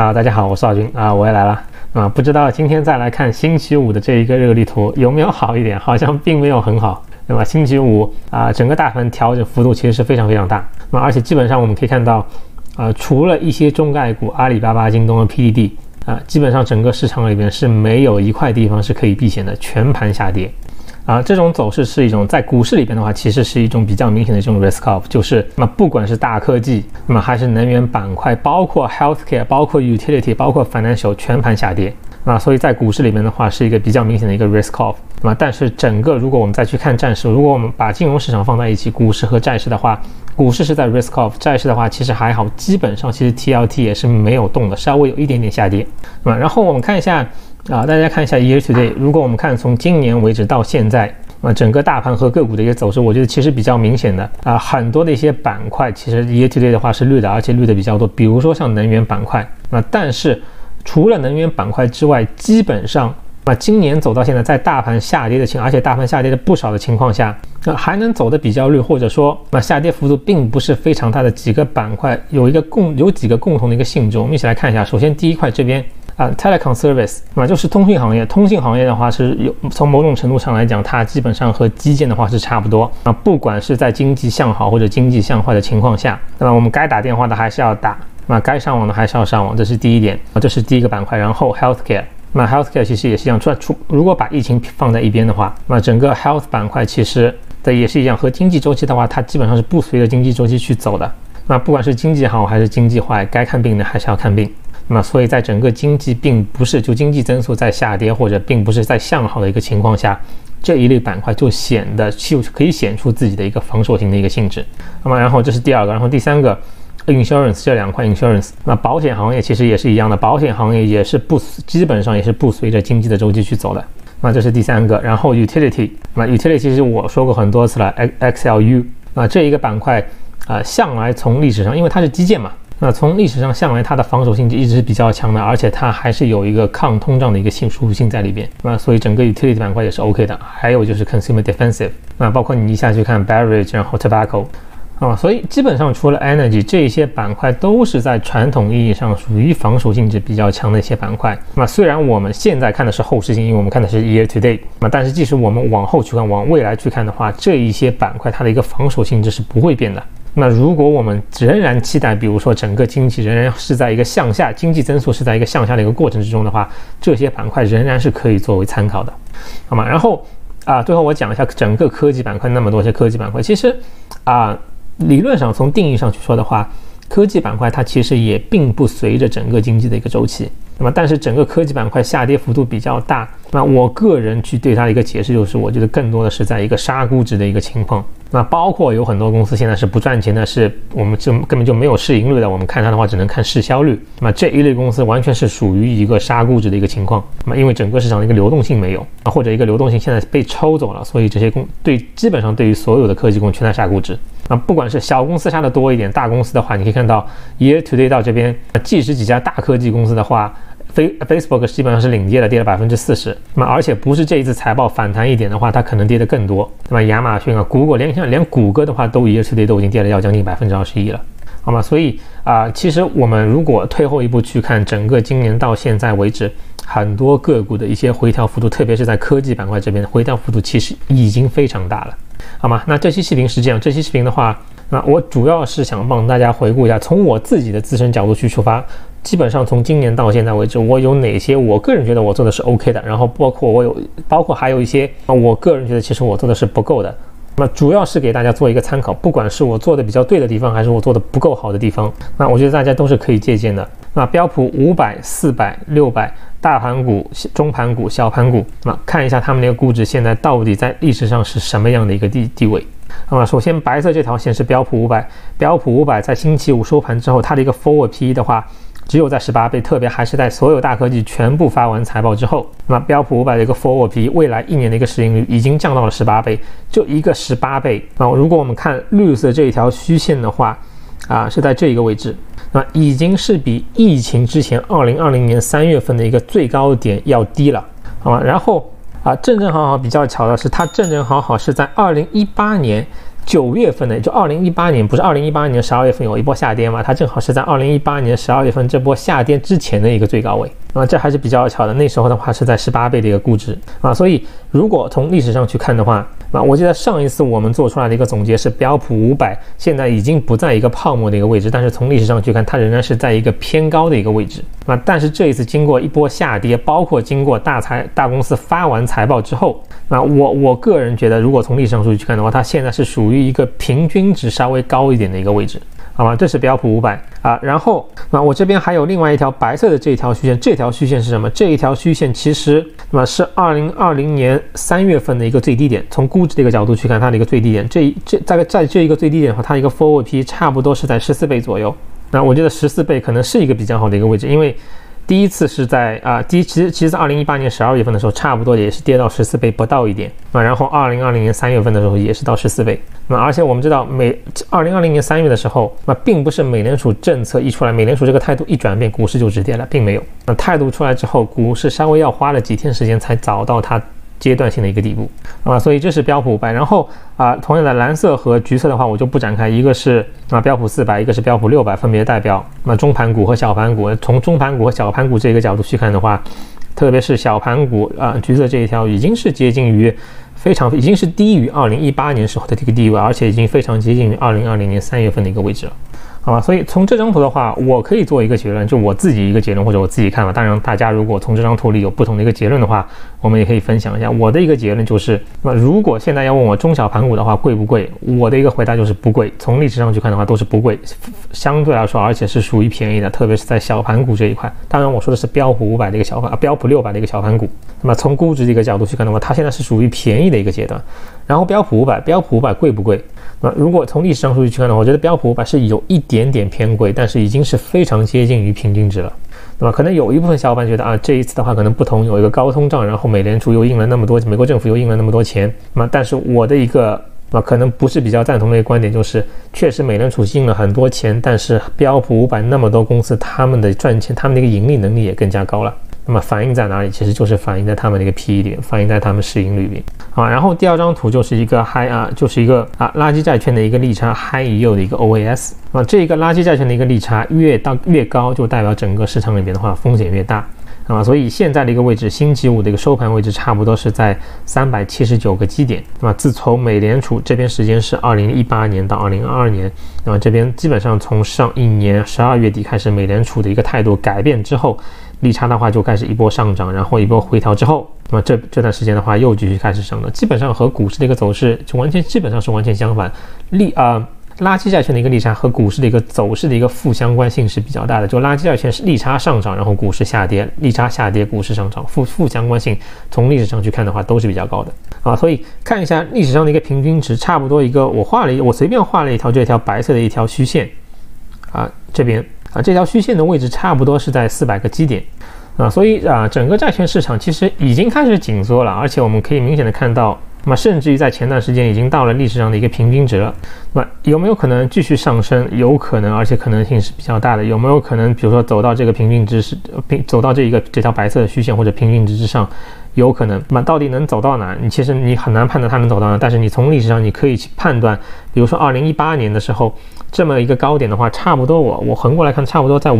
大家好，我是少军我又来了不知道今天再来看星期五的这一个热力图有没有好一点？好像并没有很好。那么星期五整个大盘调整幅度其实是非常非常大。而且基本上我们可以看到除了一些中概股阿里巴巴、京东和 PDD 基本上整个市场里边是没有一块地方是可以避险的，全盘下跌。这种走势是一种在股市里边的话，其实是一种比较明显的这种 risk off， 就是不管是大科技，还是能源板块，包括 healthcare， 包括 utility， 包括 financial， 全盘下跌所以在股市里面的话是一个比较明显的一个 risk off。但是整个如果我们再去看债市，如果我们把金融市场放在一起，股市和债市的话，股市是在 risk off， 债市的话其实还好，基本上其实 TLT 也是没有动的，稍微有一点点下跌然后我们看一下大家看一下 year to date， 如果我们看从今年为止到现在整个大盘和个股的一个走势，我觉得其实比较明显的很多的一些板块其实 year to date 的话是绿的，而且绿的比较多，比如说像能源板块但是除了能源板块之外，基本上今年走到现在，在大盘下跌的而且大盘下跌的不少的情况下还能走的比较绿，或者说下跌幅度并不是非常大的几个板块有几个共同的一个性质，我们一起来看一下。首先第一块这边telecom service 就是通讯行业。通讯行业的话是从某种程度上来讲，它基本上和基建的话是差不多不管是在经济向好或者经济向坏的情况下，那么我们该打电话的还是要打该上网的还是要上网，这是第一点这是第一个板块。然后 healthcare，healthcare 其实也是一样，如果把疫情放在一边的话，整个 health 板块其实也是一样，和经济周期的话，它基本上是不随着经济周期去走的。不管是经济好还是经济坏，该看病的还是要看病。所以在整个经济并不是就经济增速在下跌，或者并不是在向好的一个情况下，这一类板块就可以显出自己的一个防守型的一个性质。然后这是第二个。然后第三个 insurance， 这两块 insurance， 保险行业其实也是一样的，保险行业也是基本上也是不随着经济的周期去走的。这是第三个。然后 utility，utility 其实我说过很多次了 XLU， 这一个板块向来从历史上，因为它是基建嘛，从历史上向来它的防守性一直是比较强的，而且它还是有一个抗通胀的一个属性在里边所以整个 utility 板块也是 OK 的。还有就是 consumer defensive， 包括你一下去看 beverage， 然后 tobacco所以基本上除了 energy， 这一些板块都是在传统意义上属于防守性质比较强的一些板块虽然我们现在看的是后视镜，因为我们看的是 year to date 但是即使我们往后去看，往未来去看的话，这一些板块它的一个防守性质是不会变的。如果我们仍然期待，比如说整个经济仍然是在一个向下，经济增速是在一个向下的一个过程之中的话，这些板块仍然是可以作为参考的，好吗？然后最后我讲一下整个科技板块，那么多些科技板块，其实理论上从定义上去说的话，科技板块它其实也并不随着整个经济的一个周期，但是整个科技板块下跌幅度比较大，我个人去对它的一个解释就是，我觉得更多的是在一个杀估值的一个情况。包括有很多公司现在是不赚钱的，是我们根本就没有市盈率的，我们看它的话只能看市销率。这一类公司完全是属于一个杀估值的一个情况。因为整个市场的一个流动性没有或者一个流动性现在被抽走了，所以这些基本上对于所有的科技公司全在杀估值。不管是小公司杀的多一点，大公司的话，你可以看到 year to date 到这边，即使几家大科技公司的话，Facebook 基本上是领跌的，跌了 40%。而且不是这一次财报反弹一点的话，它可能跌得更多。亚马逊谷歌连谷歌的话都year to date都已经跌了要将近 21% 了，好吗？所以其实我们如果退后一步去看整个今年到现在为止，很多个股的一些回调幅度，特别是在科技板块这边的回调幅度其实已经非常大了，好吗？这期视频是这样，这期视频的话我主要是想帮大家回顾一下，从我自己的自身角度去出发，基本上从今年到现在为止，我有哪些我个人觉得我做的是 OK 的，然后包括还有一些我个人觉得其实我做的是不够的。主要是给大家做一个参考，不管是我做的比较对的地方，还是我做的不够好的地方，我觉得大家都是可以借鉴的。标普500、400、600，大盘股、中盘股、小盘股，看一下他们那个估值现在到底在历史上是什么样的一个地位。首先白色这条线是标普500，标普500在星期五收盘之后，它的一个 forward PE 的话只有在18倍，特别还是在所有大科技全部发完财报之后，标普500的一个 forward PE 未来1年的一个市盈率已经降到了18倍，就一个18倍如果我们看绿色这一条虚线的话是在这一个位置，已经是比疫情之前2020年3月份的一个最高点要低了，好吗？然后正好比较巧的是，它正好是在2018年 9月份的，就2018年，不是2018年12月份有一波下跌嘛？它正好是在2018年12月份这波下跌之前的一个最高位啊，这还是比较巧的。那时候的话是在18倍的一个估值啊，所以如果从历史上去看的话，我记得上一次我们做出来的一个总结是标普500现在已经不在一个泡沫的一个位置，但是从历史上去看，它仍然是在一个偏高的一个位置啊。但是这一次经过一波下跌，包括经过大公司发完财报之后，我个人觉得，如果从历史上数据去看的话，它现在是属于一个平均值稍微高一点的一个位置。好吧，这是标普500啊，然后我这边还有另外一条白色的这一条虚线，这条虚线是什么？这一条虚线其实是2020年3月份的一个最低点，从估值的一个角度去看它的一个最低点，大概在这一个最低点的话，它一个 forward P 差不多是在14倍左右。那我觉得14倍可能是一个比较好的一个位置，因为第一次是在其实在2018年12月份的时候，差不多也是跌到14倍不到一点然后2020年3月份的时候也是到14倍而且我们知道2020年3月的时候并不是美联储政策一出来，美联储这个态度一转变，股市就止跌了，并没有。态度出来之后，股市稍微要花了几天时间才找到它阶段性的一个底部所以这是标普500。然后同样的蓝色和橘色的话我就不展开，一个是标普400，一个是标普600，分别代表中盘股和小盘股。从中盘股和小盘股这个角度去看的话，特别是小盘股橘色这一条已经是接近于已经是低于2018年时候的这个地位，而且已经非常接近于2020年3月份的一个位置了。好吧，所以从这张图的话，我可以做一个结论，就我自己一个结论或者我自己看法。当然，大家如果从这张图里有不同的一个结论的话，我们也可以分享一下。我的一个结论就是，如果现在要问我中小盘股的话贵不贵，我的一个回答就是不贵。从历史上去看的话，都是不贵，相对来说，而且是属于便宜的，特别是在小盘股这一块。当然，我说的是标普500的一个标普600的一个小盘股。那么从估值的一个角度去看的话，它现在是属于便宜的一个阶段。然后标普500贵不贵？如果从历史上数据去看的话，我觉得标普500是有一点点偏贵，但是已经是非常接近于平均值了。那么可能有一部分小伙伴觉得这一次的话可能不同，有一个高通胀，然后美联储又印了那么多，美国政府又印了那么多钱。但是我的一个可能不是比较赞同的一个观点就是，确实美联储印了很多钱，但是标普500那么多公司，他们的赚钱，他们的一个盈利能力也更加高了。那么反映在哪里？其实就是反映在他们的一个 PE 里，反映在他们市盈率里。然后第二张图就是一个就是一个垃圾债券的一个利差 high yield 的一个 OAS 这个垃圾债券的一个利差越高，就代表整个市场里面的话风险越大所以现在的一个位置，星期五的一个收盘位置差不多是在379个基点。自从美联储这边时间是2018年到2022年，这边基本上从上一年12月底开始，美联储的一个态度改变之后，利差的话就开始一波上涨，然后一波回调之后，这段时间的话又继续开始上涨，基本上和股市的一个走势就基本上是完全相反。垃圾债券的一个利差和股市的一个走势的一个负相关性是比较大的，就垃圾债券是利差上涨，然后股市下跌，利差下跌，股市上涨，负相关性从历史上去看的话都是比较高的所以看一下历史上的一个平均值，差不多一个我随便画了一条这条白色的一条虚线这边这条虚线的位置差不多是在400个基点所以整个债券市场其实已经开始紧缩了，而且我们可以明显的看到甚至于在前段时间已经到了历史上的一个平均值了。有没有可能继续上升？有可能，而且可能性是比较大的。有没有可能比如说走到这个平均值走到这条白色的虚线或者平均值之上？有可能。到底能走到哪？其实你很难判断它能走到哪，但是你从历史上你可以去判断，比如说2018年的时候这么一个高点的话，差不多我横过来看，差不多在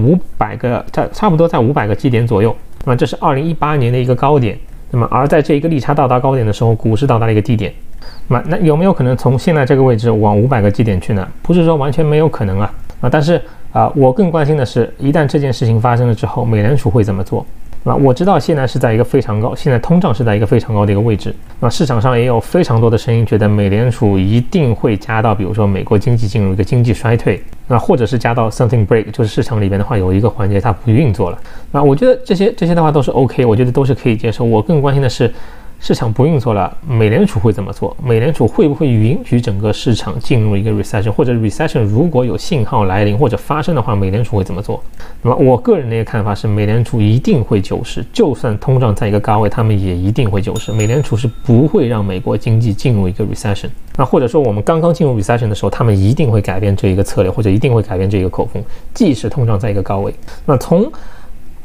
500个基点左右。这是2018年的一个高点。而在这一个利差到达高点的时候，股市到达了一个低点。那有没有可能从现在这个位置往500个基点去呢？不是说完全没有可能但是我更关心的是，一旦这件事情发生了之后，美联储会怎么做？我知道现在是在一个非常高，现在通胀是在一个非常高的一个位置。市场上也有非常多的声音觉得美联储一定会加到，比如说美国经济进入一个经济衰退，或者是加到 something break， 就是市场里面的话有一个环节它不运作了。我觉得这些的话都是 OK， 我觉得都是可以接受。我更关心的是，市场不运作了，美联储会怎么做？美联储会不会允许整个市场进入一个 recession， 或者 recession 如果有信号来临或者发生的话，美联储会怎么做？那么我个人的一个看法是，美联储一定会救市，就算通胀在一个高位，他们也一定会救市。美联储是不会让美国经济进入一个 recession。或者说我们刚刚进入 recession 的时候，他们一定会改变这一个策略，或者一定会改变这一个口风，即使通胀在一个高位。从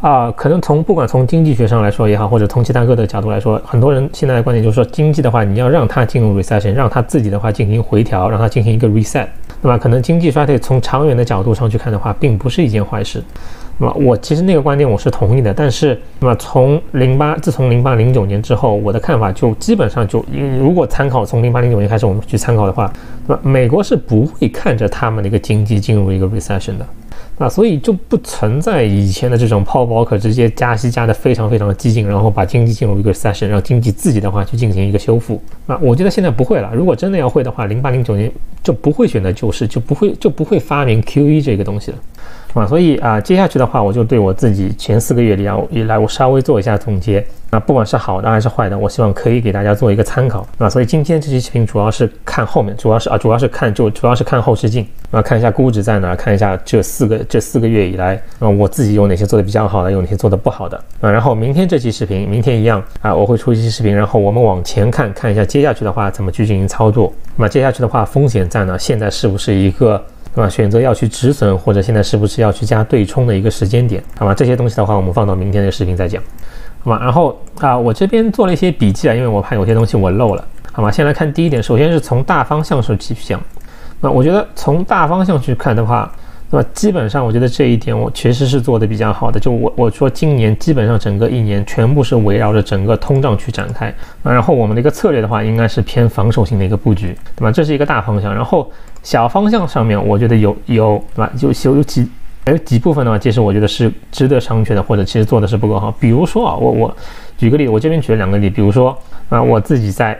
可能不管从经济学上来说也好，或者从其他各的角度来说，很多人现在的观点就是说，经济的话，你要让它进入 recession， 让它自己的话进行回调，让它进行一个 reset。那么可能经济衰退从长远的角度上去看的话，并不是一件坏事。那么我其实那个观点我是同意的，但是那么自从08、09年之后，我的看法就基本上如果参考从08、09年开始我们去参考的话，那么美国是不会看着他们的一个经济进入一个 recession 的。所以就不存在以前的这种Paul Volcker直接加息加得非常非常的激进，然后把经济进入一个 recession， 让经济自己的话去进行一个修复。我觉得现在不会了。如果真的要会的话，08、09年就不会选择救市，就不会发明 QE 这个东西了。所以接下去的话，我就对我自己前4个月以来我稍微做一下总结。不管是好的还是坏的，我希望可以给大家做一个参考。所以今天这期视频主要是看后面，主要是看后视镜，看一下估值在哪，看一下这四个月以来我自己有哪些做的比较好的，有哪些做的不好的。然后明天这期视频，明天一样我会出一期视频，然后我们往前看一下接下去的话怎么去进行操作。接下去的话风险在哪，现在是不是一个选择要去止损，或者现在是不是要去加对冲的一个时间点，好吧？这些东西的话我们放到明天的视频再讲，好吧？然后我这边做了一些笔记因为我怕有些东西我漏了，好吧？先来看第一点，首先是从大方向上去讲。我觉得从大方向去看的话，基本上我觉得这一点我确实是做的比较好的。就我说今年基本上整个一年全部是围绕着整个通胀去展开，然后我们的一个策略的话应该是偏防守性的一个布局，对吧？这是一个大方向。然后小方向上面我觉得有对吧？有几部分的话，其实我觉得是值得商榷的，或者其实做的是不够好。比如说我举个例，我这边举了2个例，比如说我自己在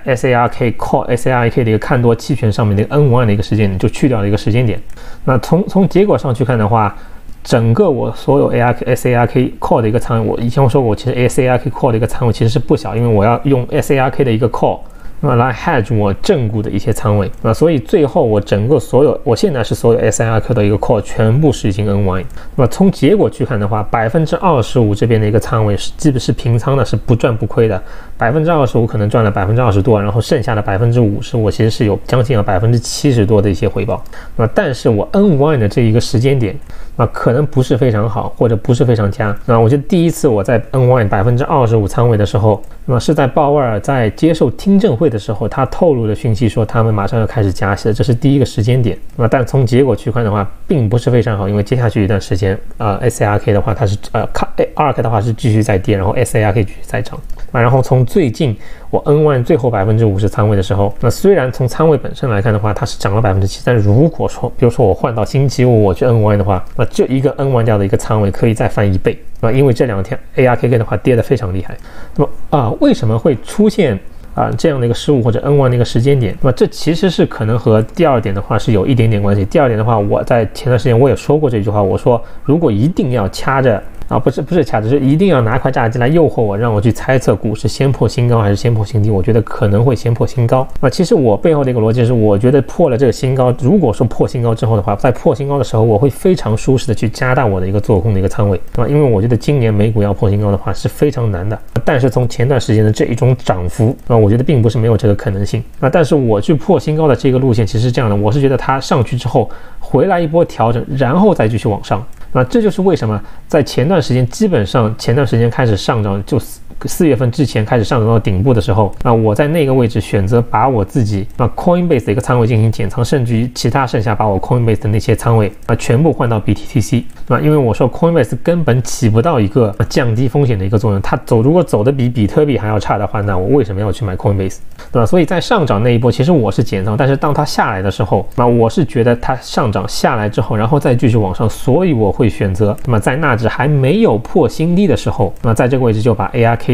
SARK 的一个看多期权上面的一个 N1 的一个时间点就去掉了一个时间点。从结果上去看的话，整个我所有 SARK call 的一个仓位，我以前我说过，其实 SARK call 的一个仓位其实是不小，因为我要用 SARK 的一个 call来 hedge 我正股的一些仓位，所以最后我现在是所有 SARK 的一个 call 全部实行 unwind。从结果去看的话，25%这边的一个仓位基本是平仓的，是不赚不亏的。25%可能赚了20%多，然后剩下的50%我其实是有将近70%多的一些回报。但是我 unwind 的这一个时间点可能不是非常好，或者不是非常佳。我觉得第一次我在 unwind 25%仓位的时候，是在鲍威尔在接受听证会的时候，他透露的讯息说他们马上要开始加息了，这是第一个时间点。但从结果去看的话，并不是非常好，因为接下去一段时间SARK 的话它是ARK 的话是继续在跌，然后 SARK 继续在涨。然后从最近我 N1 最后50%仓位的时候，虽然从仓位本身来看的话它是涨了7%，但是如果说比如说我换到星期五我去 N1 的话，这一个 N1 掉的一个仓位可以再翻1倍。因为这2天 ARKK 的话跌得非常厉害。为什么会出现这样的一个失误或者 N1 的一个时间点？这其实是可能和第2点的话是有一点点关系。第2点的话，我在前段时间我也说过这句话，我说如果一定要掐着不是掐着，是一定要拿块炸鸡来诱惑我，让我去猜测股市先破新高还是先破新低，我觉得可能会先破新高。其实我背后的一个逻辑是，我觉得破了这个新高，如果说破新高之后的话，在破新高的时候，我会非常舒适的去加大我的一个做空的一个仓位，因为我觉得今年美股要破新高的话是非常难的。但是从前段时间的这一种涨幅我觉得并不是没有这个可能性。但是我去破新高的这个路线其实是这样的，我是觉得它上去之后回来一波调整，然后再继续往上。这就是为什么在前段时间开始上涨，就4月份之前开始上涨到顶部的时候，我在那个位置选择把我自己Coinbase 的一个仓位进行减仓，甚至于其他剩下把我 Coinbase 的那些仓位全部换到 BTTC。因为我说 Coinbase 根本起不到一个降低风险的一个作用，它如果走的比比特币还要差的话，那我为什么要去买 Coinbase， 对吧？所以在上涨那一波其实我是减仓，但是当它下来的时候，我是觉得它上涨下来之后然后再继续往上，所以我会选择在纳指还没有破新低的时候，在这个位置就把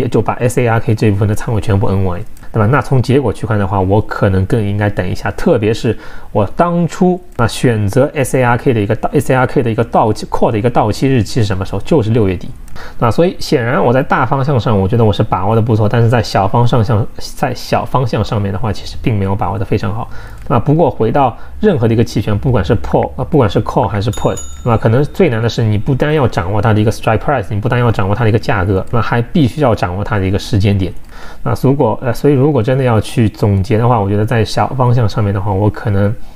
SARK 这部分的仓位全部 unwind， 对吧？那从结果去看的话，我可能更应该等一下，特别是我当初选择 SARK 的一个到期 call 的一个到期日期是什么时候？就是6月底。所以显然我在大方向上我觉得我是把握的不错，但是在小方向上面的话，其实并没有把握的非常好。不过回到任何的一个期权，不管是 call 还是 put， 可能最难的是你不单要掌握它的一个 strike price， 你不单要掌握它的一个价格，还必须要掌握它的一个时间点。所以如果真的要去总结的话，我觉得在小方向上面的话，我可能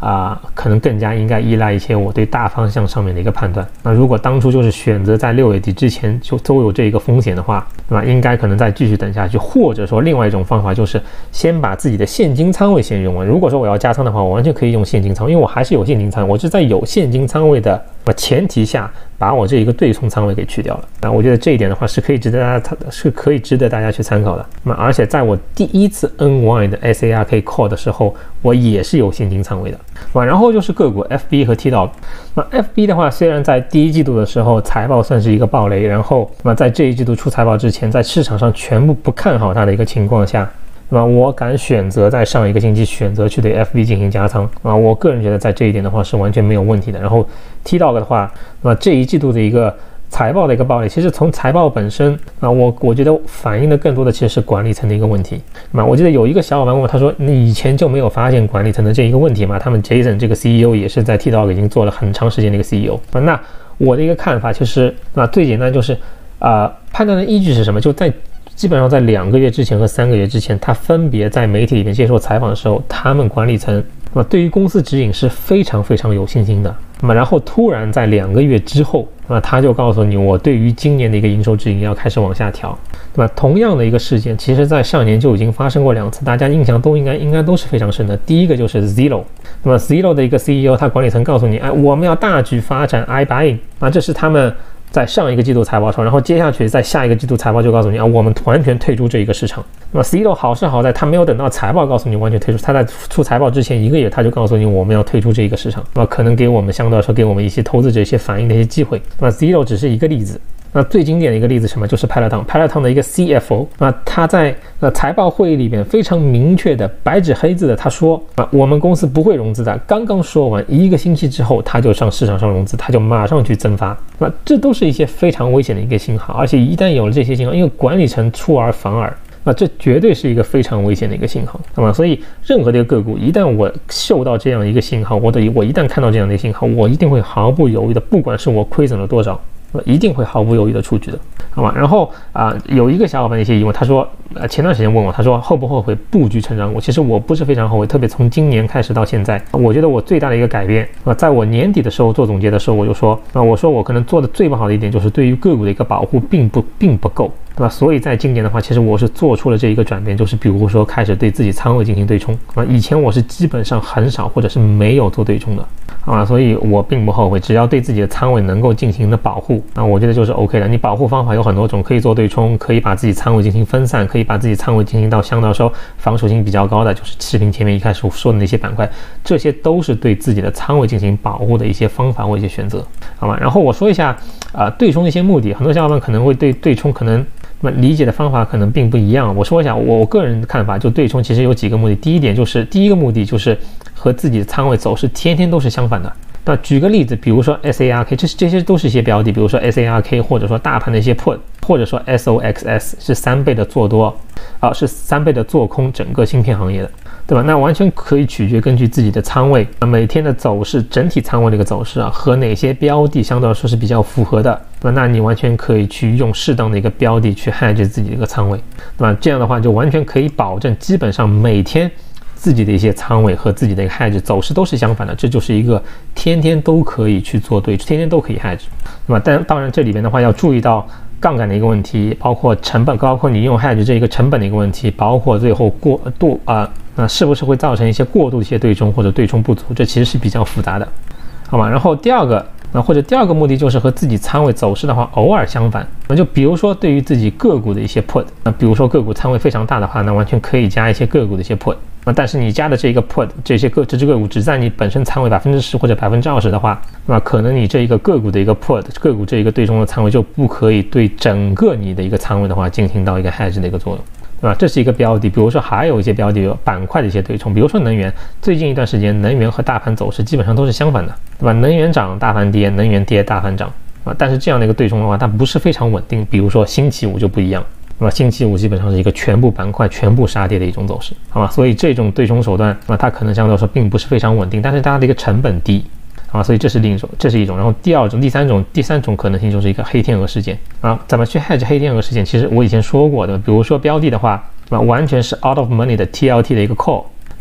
可能更加应该依赖一些我对大方向上面的一个判断。那如果当初就是选择在6月底之前就都有这个风险的话，对吧？应该可能再继续等下去，或者说另外一种方法就是先把自己的现金仓位先用完。如果说我要加仓的话，我完全可以用现金仓，因为我还是有现金仓，我是在有现金仓位的前提下把我这一个对冲仓位给去掉了。那我觉得这一点的话是可以值得大家去参考的。那而且在我第一次 unwind 的 SARK call 的时候，我也是有现金仓位的。然后就是个股 FB 和 TDOG。那 FB 的话，虽然在第一季度的时候财报算是一个暴雷，然后在这一季度出财报之前，在市场上全部不看好它的一个情况下，那么我敢选择在上一个星期选择去对 FB 进行加仓我个人觉得在这一点的话是完全没有问题的。然后 TDOG 的话，那么这一季度的一个财报的一个暴雷，其实从财报本身我觉得反映的更多的其实是管理层的一个问题。那么我记得有一个小伙伴问我，他说你以前就没有发现管理层的这一个问题吗？他们 Jason 这个 CEO 也是在 TDOG 已经做了很长时间的一个 CEO。那我的一个看法就是最简单就是判断的依据是什么？就基本上在2个月之前和3个月之前，他分别在媒体里面接受采访的时候，他们管理层对于公司指引是非常非常有信心的。然后突然在2个月之后他就告诉你，我对于今年的一个营收指引要开始往下调。同样的一个事件，其实在上年就已经发生过2次，大家印象都应该都是非常深的。第一个就是 Zillow， Zillow 的一个 CEO， 他管理层告诉你，我们要大举发展 iBuying， 这是他们在上一个季度财报说，然后接下去在下一个季度财报就告诉你我们完全退出这一个市场。Zillow 好是好在他没有等到财报告诉你完全退出，他在出财报之前1个月他就告诉你我们要退出这一个市场，可能给我们相对来说给我们一些投资者一些反应的一些机会。Zillow 只是一个例子。最经典的一个例子什么？就是 Peloton 的一个 CFO 他在财报会议里边非常明确的白纸黑字的他说我们公司不会融资的。刚刚说完1个星期之后，他就上市场上融资，他就马上去增发。这都是一些非常危险的一个信号，而且一旦有了这些信号，因为管理层出尔反尔，这绝对是一个非常危险的一个信号。所以任何的一个个股，一旦我嗅到这样一个信号，我一旦看到这样的一个信号，我一定会毫不犹豫的，不管是我亏损了多少，一定会毫不犹豫的出局的，好吧？然后有一个小伙伴的一些疑问，他说前段时间问我，他说后不后悔布局成长股？其实我不是非常后悔，特别从今年开始到现在，我觉得我最大的一个改变在我年底的时候做总结的时候，我就说我可能做的最不好的一点就是对于个股的一个保护并不够，对吧？所以在今年的话，其实我是做出了这一个转变，就是比如说开始对自己仓位进行对冲以前我是基本上很少或者是没有做对冲的所以我并不后悔，只要对自己的仓位能够进行的保护我觉得就是 OK 的。你保护方法有很多种，可以做对冲，可以把自己仓位进行分散，可以把自己仓位进行到相对来说防守性比较高的，就是视频前面一开始说的那些板块，这些都是对自己的仓位进行保护的一些方法或一些选择，好吧？然后我说一下对冲的一些目的，很多小伙伴可能会对对冲可能理解的方法可能并不一样。我说一下我个人的看法，就对冲其实有几个目的。第一个目的就是和自己的仓位走势天天都是相反的。那举个例子，比如说 SARK， 这些都是一些标的，比如说 SARK 或者说大盘的一些 put， 或者说 SOXS 是3倍的做多是3倍的做空整个芯片行业的，对吧？那完全可以根据自己的仓位每天的走势，整体仓位的一个走势和哪些标的相对来说是比较符合的，那你完全可以去用适当的一个标的去 hedge 自己的一个仓位，对吧？这样的话就完全可以保证基本上每天自己的一些仓位和自己的一个 hedge 走势都是相反的，这就是一个天天都可以去做对，天天都可以 hedge。那么当然这里边的话要注意到杠杆的一个问题，包括成本，包括你用 hedge 这一个成本的一个问题，包括最后过度是不是会造成一些过度的一些对冲或者对冲不足，这其实是比较复杂的，好吧？然后第二个目的就是和自己仓位走势的话偶尔相反，就比如说对于自己个股的一些 put， 比如说个股仓位非常大的话，那完全可以加一些个股的一些 put，但是你加的这一个 put 这只个股只占你本身仓位10%或者20%的话，那可能你这一个个股的一个 put 个股这一个对冲的仓位就不可以对整个你的一个仓位的话进行到一个 hedge 的一个作用，对吧？这是一个标的。比如说还有一些标的有板块的一些对冲，比如说能源，最近一段时间能源和大盘走势基本上都是相反的，对吧？能源涨大盘跌，能源跌大盘涨但是这样的一个对冲的话它不是非常稳定，比如说星期五就不一样，那么星期五基本上是一个全部板块全部杀跌的一种走势，好吧？所以这种对冲手段它可能相对来说并不是非常稳定，但是它的一个成本低所以这是一种。然后第三种可能性就是一个黑天鹅事件怎么去 hedge 黑天鹅事件？其实我以前说过的，比如说标的的话完全是 out of money 的 TLT 的一个 call，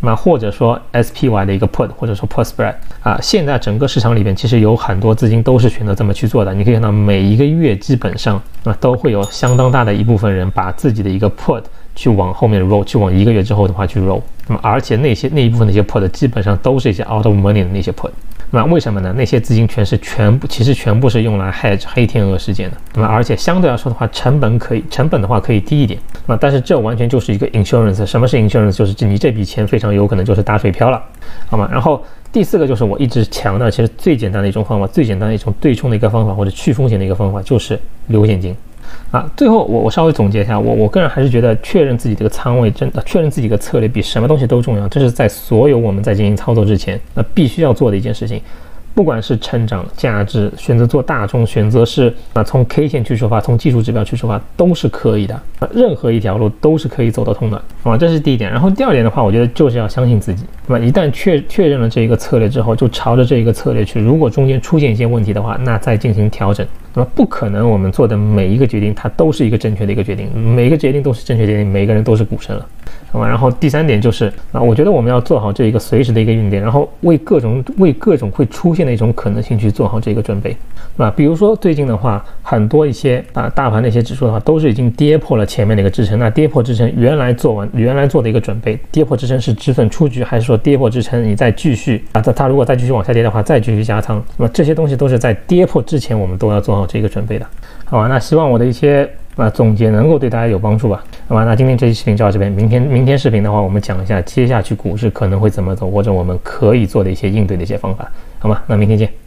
那么或者说 SPY 的一个 put， 或者说 put spread 啊，现在整个市场里边其实有很多资金都是选择这么去做的。你可以看到每一个月基本上都会有相当大的一部分人把自己的一个 put 去往后面 roll， 去往1个月之后的话去 roll。那么而且那一部分的一些 put 基本上都是一些 out of money 的那些 put。那为什么呢？那些资金其实全部是用来 hedge 黑天鹅事件的。那么而且相对来说的话，成本的话可以低一点。但是这完全就是一个 insurance。什么是 insurance？ 就是你这笔钱非常有可能就是打水漂了，好吗？然后第4个就是我一直强调，其实最简单的一种方法，最简单的一种对冲的一个方法，或者去风险的一个方法，就是留现金。最后我稍微总结一下，我个人还是觉得确认自己这个仓位，确认自己的策略比什么东西都重要。这是在所有我们在进行操作之前必须要做的一件事情。不管是成长、价值，选择做大众，选择是从 K 线去出发，从技术指标去出发，都是可以的。任何一条路都是可以走得通的这是第一点。然后第2点的话，我觉得就是要相信自己。一旦确认了这一个策略之后，就朝着这一个策略去。如果中间出现一些问题的话，那再进行调整。不可能我们做的每一个决定它都是一个正确的一个决定，每一个决定都是正确决定，每个人都是股神了。然后第3点就是我觉得我们要做好这一个随时的一个应对，然后为各种会出现的一种可能性去做好这个准备，比如说最近的话，很多一些大盘的一些指数的话，都是已经跌破了前面的一个支撑。那跌破支撑原来做的一个准备，跌破支撑是止损出局，还是说跌破支撑你再继续它如果再继续往下跌的话，再继续加仓？那么这些东西都是在跌破之前我们都要做好这个准备的。好吧，那希望我的一些总结能够对大家有帮助吧。好吧，那今天这期视频就到这边，明天视频的话，我们讲一下接下去股市可能会怎么走，或者我们可以做的一些应对的一些方法，好吗？那明天见。